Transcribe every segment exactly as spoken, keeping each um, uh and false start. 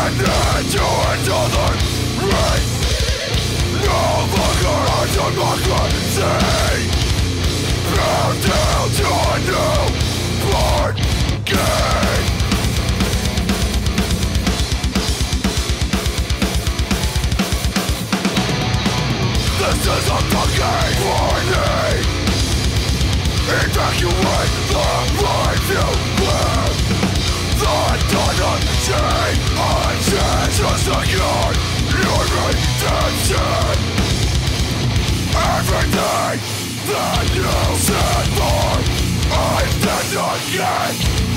And into another race. No longer a democracy. Bow down to a new born game. This is a fucking warning. Evacuate the life you live. The tunnel chain unchained to secure your redemption. Everything that you said for, I did not get.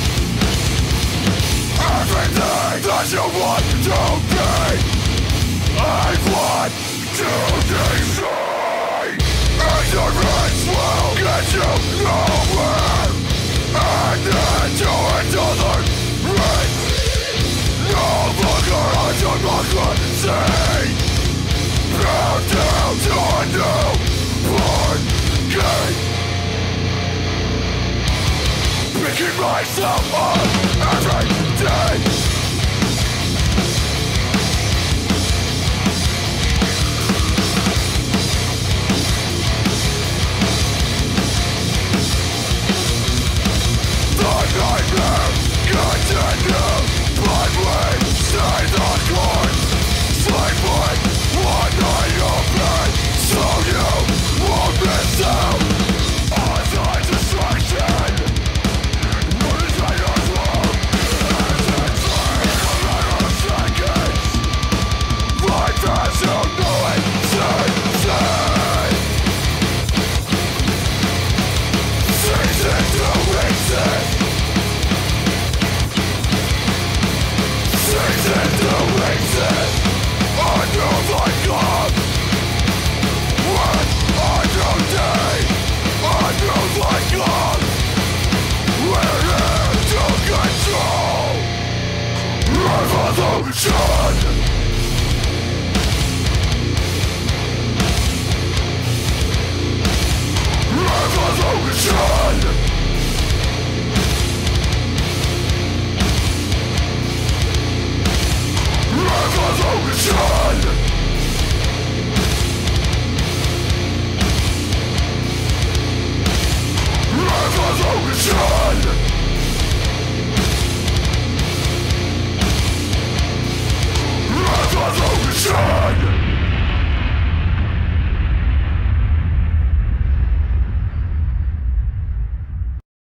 Everything that you want to be, I want to destroy. Ignorance will get you nowhere. And into another race. No longer a democracy. Bow down to a new born game. Picking myself up every day.